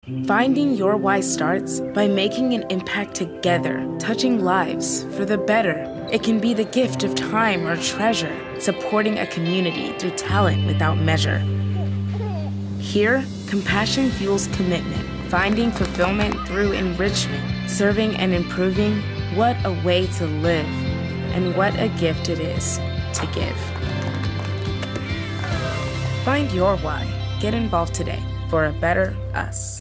Finding your why starts by making an impact together, touching lives for the better. It can be the gift of time or treasure, supporting a community through talent without measure. Here, compassion fuels commitment, finding fulfillment through enrichment, serving and improving. What a way to live, and what a gift it is to give. Find your why. Get involved today for a better us.